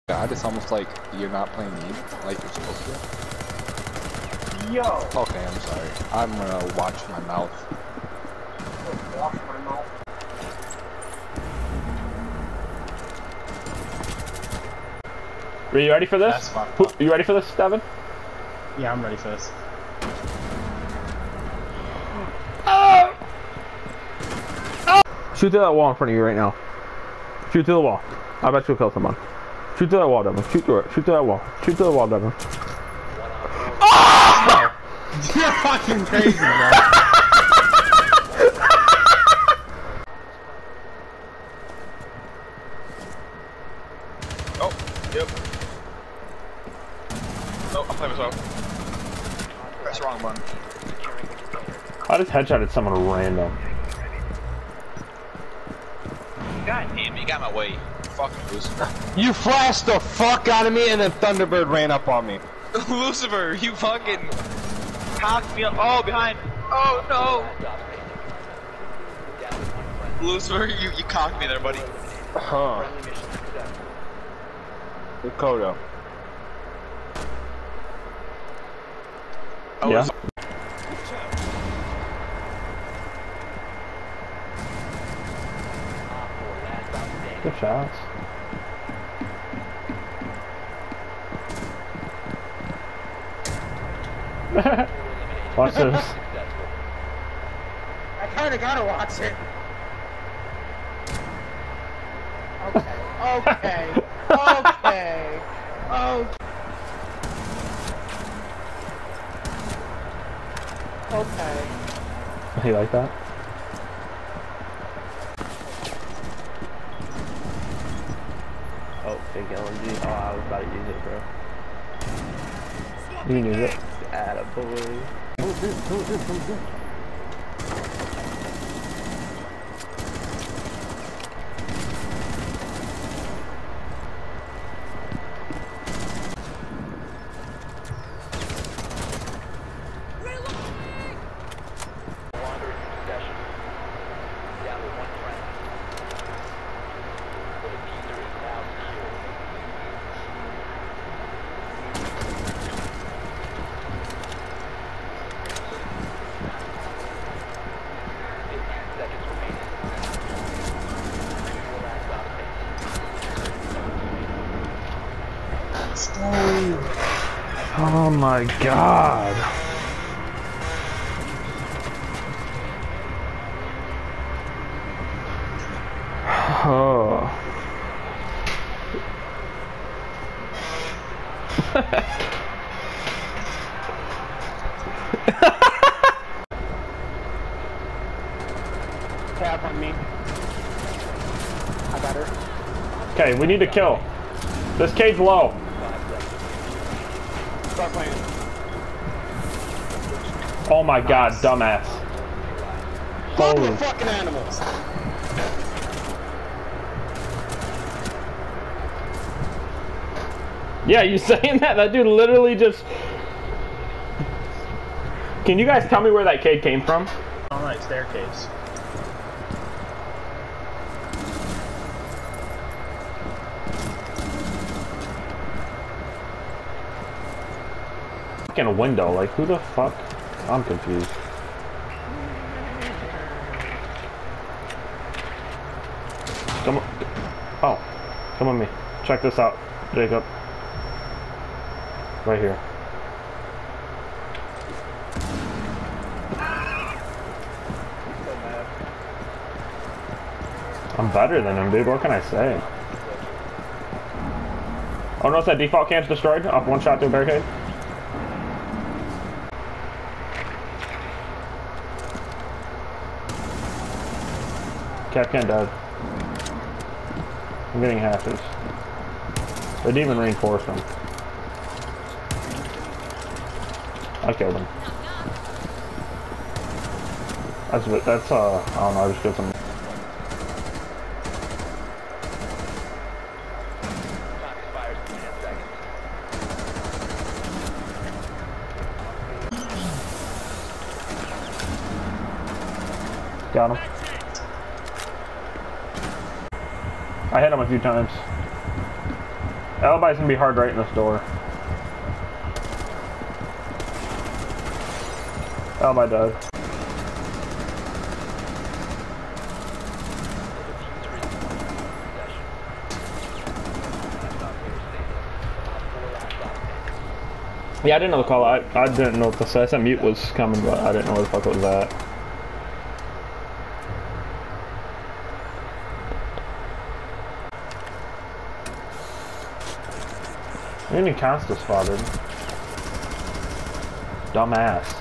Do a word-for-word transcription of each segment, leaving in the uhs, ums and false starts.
God, it's almost like you're not playing Need like you're supposed to. Yo! Okay, I'm sorry. I'm gonna watch my mouth. Wash my mouth. Are you ready for this? That's fucked Who, up. you ready for this, Devin? Yeah, I'm ready for this. Oh! Oh! Shoot through that wall in front of you right now. Shoot through the wall. I bet you'll kill someone. Shoot through that wall, Devin. Shoot through it. Shoot through that wall. Shoot through the wall, Devin. Oh! You're fucking crazy, bro. Oh, yep. Oh, I'll play myself. That's the wrong button. I just headshotted someone random. God damn, you got my way. Fucking Lucifer. You flashed the fuck out of me and then Thunderbird ran up on me. Lucifer, you fucking cocked me up. Oh, behind. Oh, no. Lucifer, you, you cocked me there, buddy. Huh. Dakota. Oh, Yeah. it's- Good shots. Watch this. I kinda gotta watch it. Okay. Okay. Okay. Okay. Okay. You like that? Oh, big L M G. Oh, I was about to use it, bro. You can use it. Attaboy. Oh my god. Oh. Tap on me. I got her. Okay, we need to kill. This cage low. Start playing. Oh my god, dumbass. Couple Holy. of fucking animals. Yeah, you saying that? That dude literally just... Can you guys tell me where that kid came from? Alright, staircase. In a window, like who the fuck? I'm confused. Come on. Oh, come on me. Check this out, Jacob. Right here. I'm better than him, dude. What can I say? Oh no, it's that default camp's destroyed off one shot to a barricade. Capcan dead. I'm getting hatches. They didn't even reinforce them. I killed him. That's that's uh I don't know, I just killed some. Got him. I hit him a few times. Alibi's gonna be hard right in this door. Alibi died. Yeah, I didn't know the call. I, I didn't know what the say. I said mute was coming, but I didn't know where the fuck it was at. Enemy Consta spotted. Dumbass.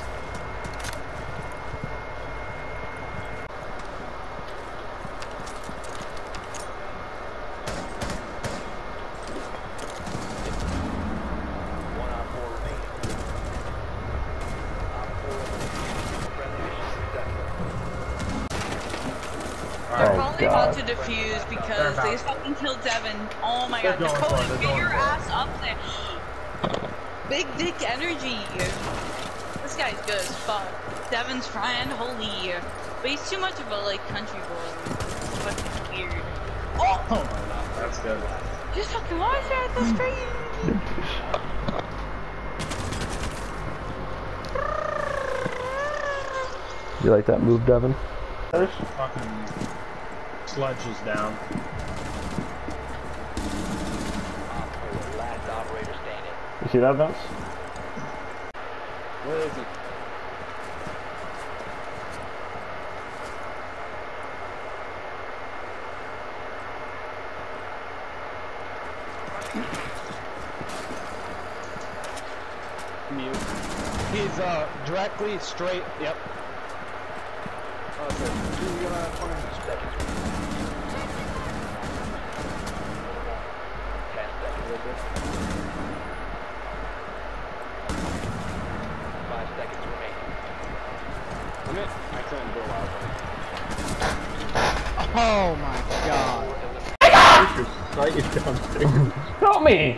They're Oh, probably God. about to defuse because they fucking killed Devin. Oh my god, Dakota, get your ass up there. Big dick energy. This guy's good as fuck. Devin's trying, holy. But he's too much of a like country boy. It's fucking weird. Oh! Oh my god, that's good. Just fucking watch that, that's crazy. You like that move, Devin? Fucking sludge is down. You see that, Vince? Where is he? Mute. He's uh directly straight. Yep. Oh, so he's gonna find Five seconds remaining. I'm in. I couldn't go out. Oh my god. Sight is downstairs. Help me!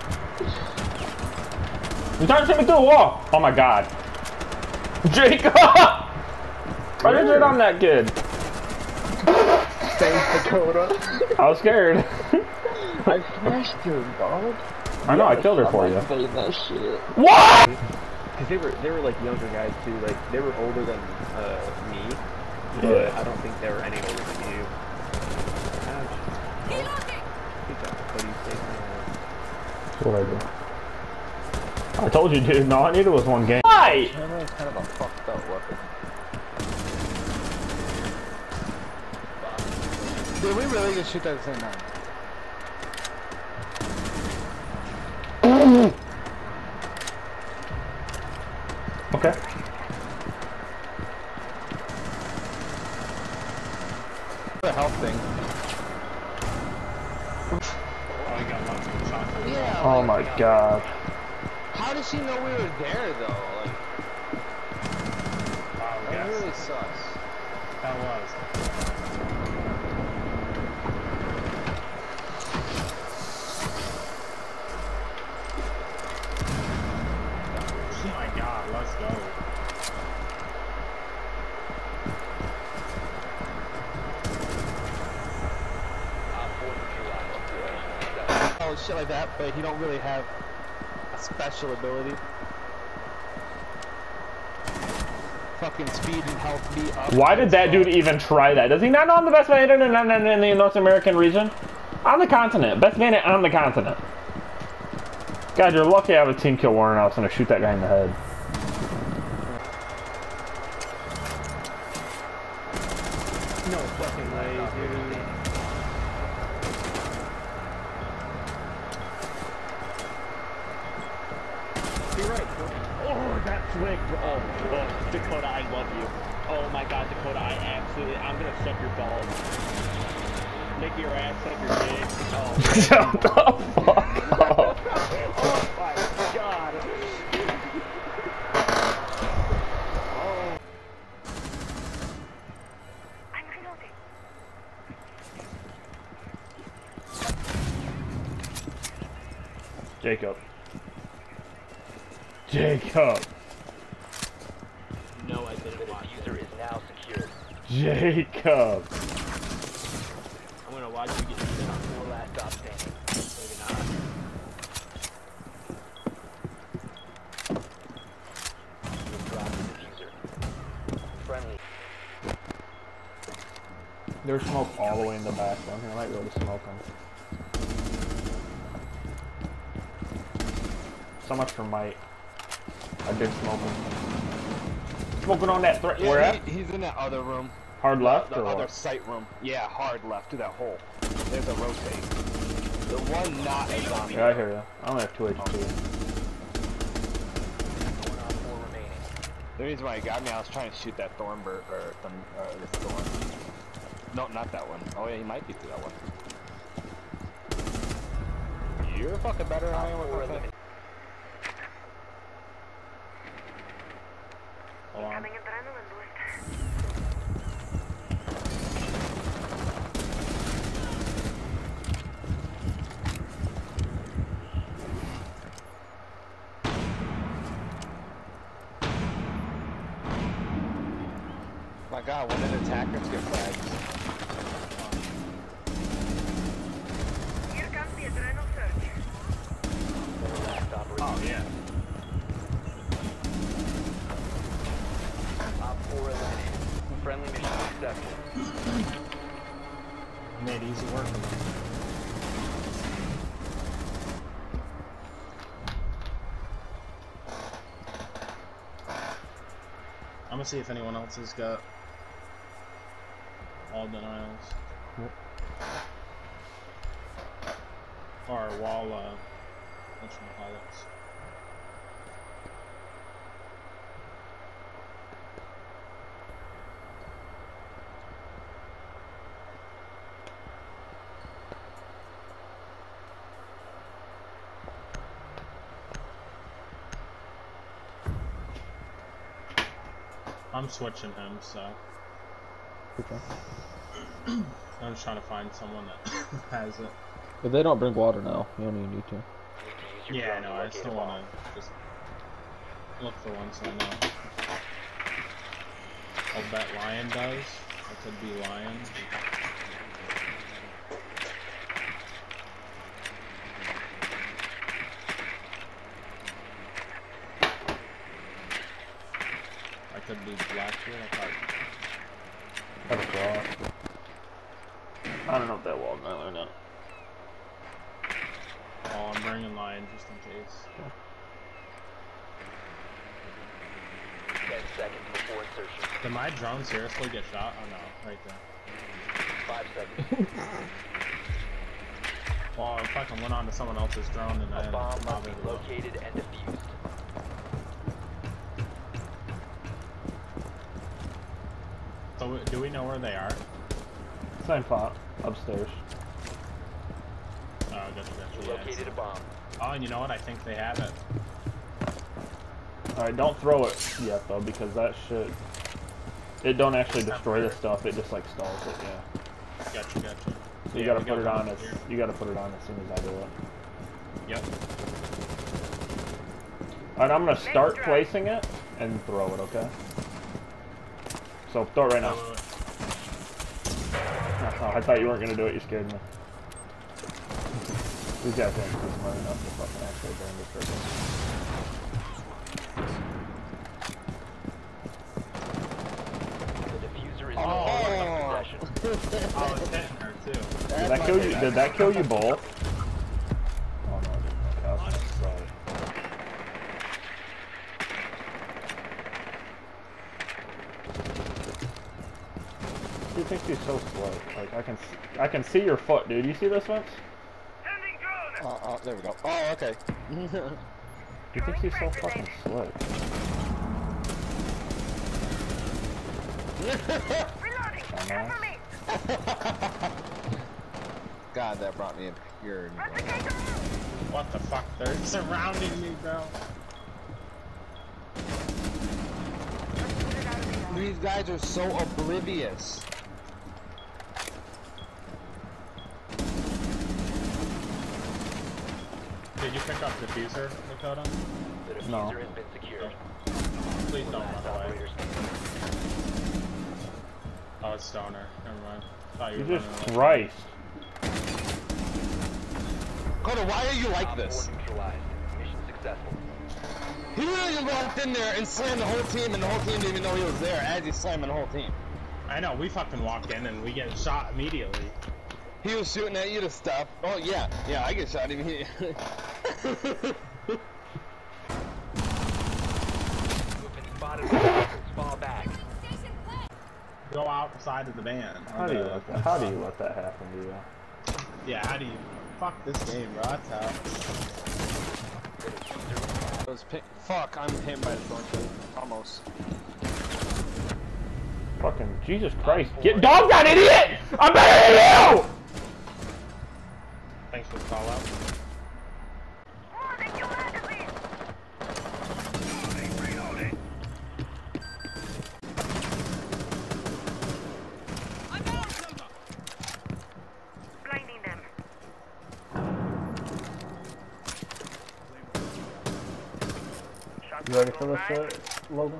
You're trying to shoot me through the wall! Oh my god. Jacob! Why did you on that kid? Thanks, Dakota. I was scared. I smashed her, dog. I know, I killed her for you. That shit. What? Because they were they were like younger guys too. Like they were older than uh, me, but Yeah. I don't think they were any older than you. Ouch. Good job, buddy. Take my That's what I do. I told you, dude. No, I needed was one game. Why? Hammer is kind of a fucked up weapon. Did we really just shoot that at the same time? Okay. The health thing. Oh, he got lots of chocolate. Yeah. Oh like, my god. How does she know we were there though? Like, Wow, that yes. really sucks. That was. Oh my god, let's go. Oh, shit like that, but he don't really have a special ability. Fucking speed and health be up. Why did that dude even try that? Does he not know I'm the best bandit in, in, in the North American region? On the continent. Best bandit on the continent. God, you're lucky I have a team kill warrant. I was gonna shoot that guy in the head. No fucking way, dude. You're right. Oh, that flick. Oh, oh, Dakota, I love you. Oh my god, Dakota, I absolutely, I'm gonna suck your balls. Lick your ass, suck your dick. Oh, Shut the fuck up. oh my god. Oh. Jacob. Jacob. No, I didn't watch. The user is now secured. Jacob. I'm gonna watch you get shit on. No last stop standing. Maybe not. There's smoke all the way in the back down here. I might be able to smoke them. So much for Mike. I did smoke him. Smoking on that threat. Yeah, Where he, at? he's in that other room. Hard left The or other what? sight room. Yeah, hard left to that hole. There's a rotate. The one not a zombie. Yeah, I hear you. I only have two H P. One on four remaining. The reason why he got me, I was trying to shoot that Thornbird, or, th or this Thorn. No, not that one. Oh yeah, he might be through that one. You're fucking better than I am with my thing. Hold on. My god, when did attackers get flagged? Four last operator. Oh yeah. Op four eliminated. Friendly mission successful. Made easy work of them. I'm gonna see if anyone else has got all denials. Yep. Or wall, uh, whatchamacallits. I'm switching him, so Okay. I'm just trying to find someone that has it. If they don't bring water now, you don't even need to. Need to use your Yeah, drone no, to I locate still a want bomb. to just look for one so I know. I'll bet Lion does. It could be Lion. I could be Blackbeard. I thought. That's a cross. I don't know if that wall's not or not. Oh, I'm bringing Lion just in case. Ten seconds before insertion. Did my drone seriously get shot? Oh no, right there. Five seconds. Well, I fucking went on to someone else's drone and A then bomb must be probably will. located and defused. So do we know where they are? Same pot. Upstairs. Oh, gotcha, gotcha. You Yeah, located a it's- bomb. oh, and you know what? I think they have it. Alright, don't throw it yet though, because that shit... It don't actually destroy the stuff, it just like stalls it, yeah. Gotcha, gotcha. So you Yeah, gotta we put it got on one as here. you gotta put it on as soon as I do it. Yep. Alright, I'm gonna start placing it and throw it, okay? So throw it right now. Wait, wait, wait. Oh, I thought you weren't gonna do it, you scared me. These guys aren't too smart enough to fucking actually burn the trigger. The diffuser is Oh. no longer in possession. Oh, it's hitting her too. Did that kill you? Did that kill you both? Oh no, it didn't. Okay, I was gonna say. He thinks he's so slow. Like I can, see, I can see your foot, dude. You see this, Vince? Oh, oh, there we go. Oh, okay. He thinks he's so fucking slick. Dumbass. God, that brought me a pure. What the fuck? They're surrounding me, bro. These guys are so oblivious. Did you pick up diffuser, Dakota? The diffuser No. has been secured. Please don't Last run away. operator standing. Oh, it's Stoner. Never mind. Thought you were Jesus running away. Christ. Coda, why are you like Op this? four neutralized. Mission successful. He really walked in there and slammed the whole team, and the whole team didn't even know he was there as he's slamming the whole team. I know, we fucking walk in and we get shot immediately. He was shooting at you to stop. Oh yeah, yeah, I get shot immediately. Spotted. Fall back. Go outside of the van. How do you let that? How do you let that happen to you? Yeah, how do you? Fuck this game, bro. That's how. Those pink. Fuck, I'm hit by the storm shadow. Almost. Fucking Jesus Christ! Get dog that idiot! I'm better than you! Thanks for the call out. You ready for this shit, Logan?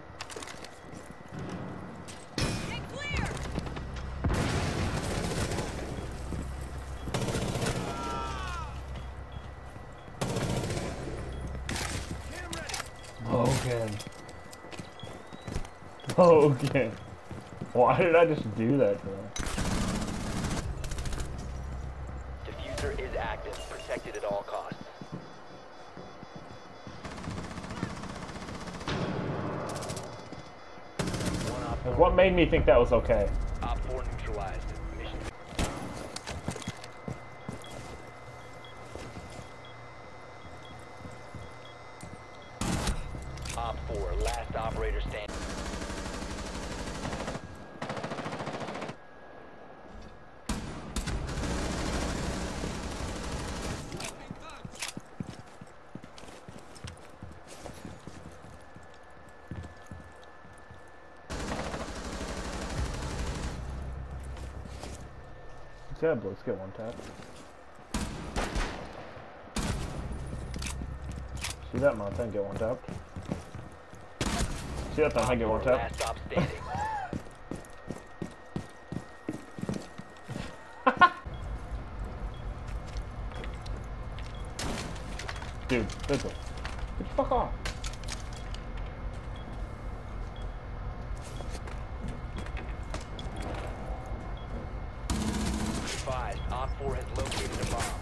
Logan. Logan. Why did I just do that to him? Diffuser is active. Protected at all costs. What made me think that was okay? Op four neutralized. Mission. Op four, last operator standing. Let's get, let's get one tap. See that mountain, get one tap. See that thing, I get one tap. Last stop standing. Dude, Fizzle. Get the fuck off. Advised, Op four has located a bomb.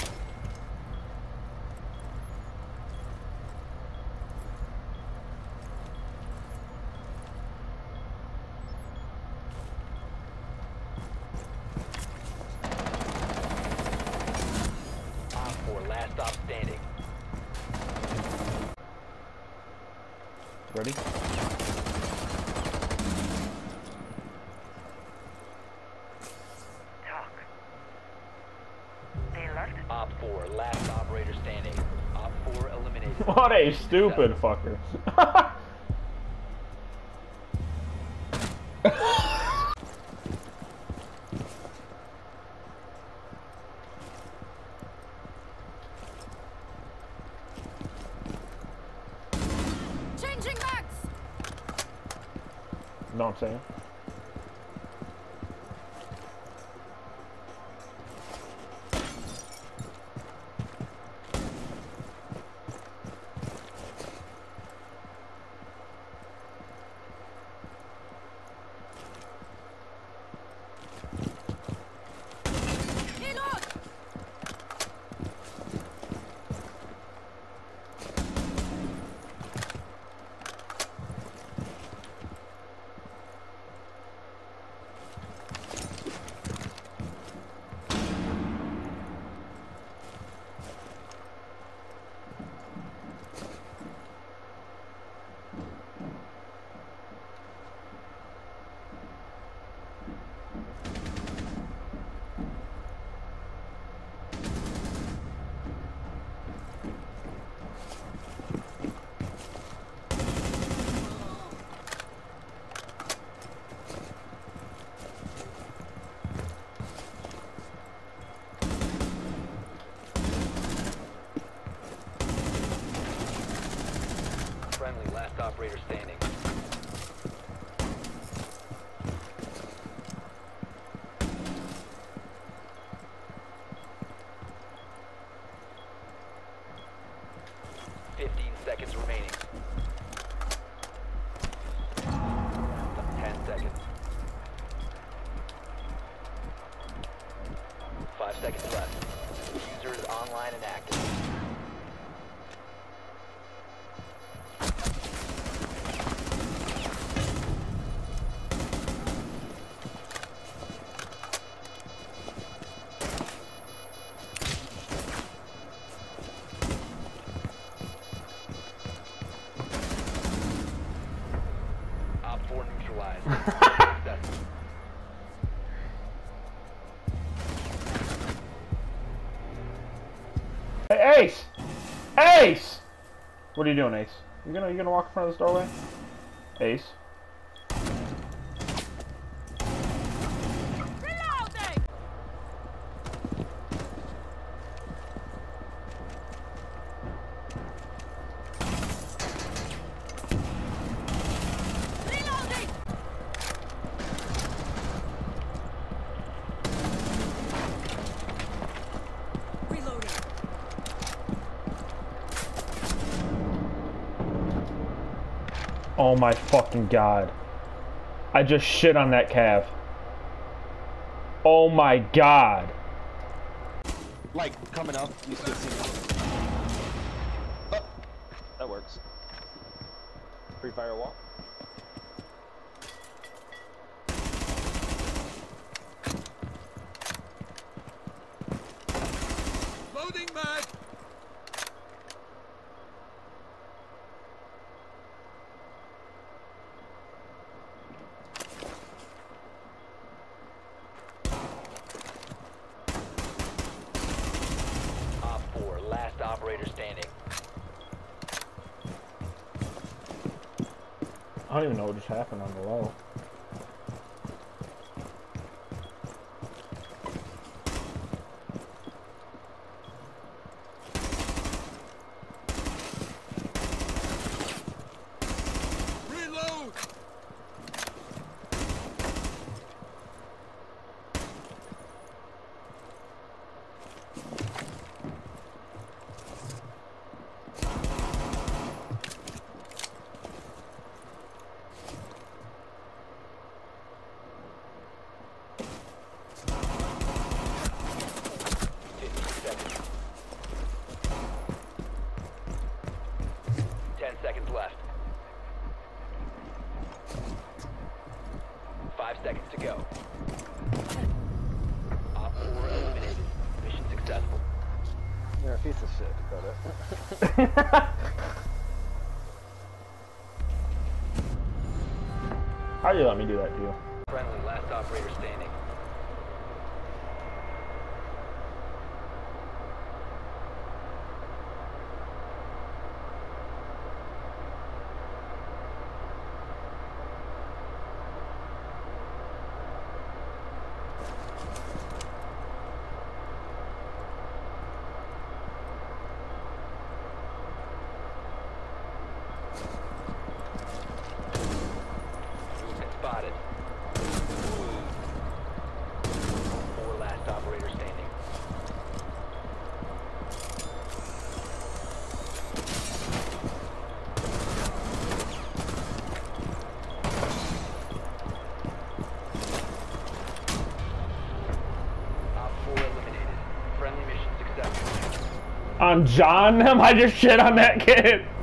Op four, last stop standing. Ready? Op four, last operator standing. Op four eliminated. What a stupid fucker. Changing max. Know what I'm saying? Friendly, last operator standing. Fifteen seconds remaining. Ten seconds. doorway. Ace! Ace! What are you doing, Ace? You gonna you gonna walk in front of this doorway? Ace. Reloading! Reloading! Reloading. Oh my fucking god. I just shit on that Cav. Oh my god. Like, coming up, you still see me. Oh, that works. Free fire wall. Loading mag! Op four, last operator standing. I don't even know what just happened on the low. Reload! fifteen seconds. ten seconds left. Five seconds to go. Op four eliminated. Mission successful. You're a piece of shit, Dakota. How you let me do that to you? Friendly, last operator standing. Movement spotted. Four last operator standing. Op four eliminated. Friendly mission successful. On John, am I just shit on that kid?